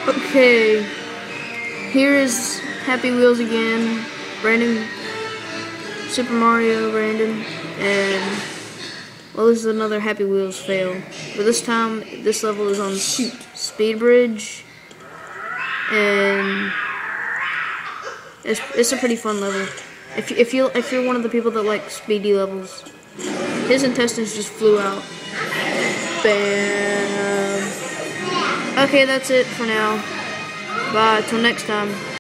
Okay, here is Happy Wheels again. Brandon, Super Mario, Brandon, and well, this is another Happy Wheels fail. But this time, this level is on Speed Bridge, and it's a pretty fun level. If you're one of the people that like speedy levels, his intestines just flew out. Bam. Okay, that's it for now. Bye. Till next time.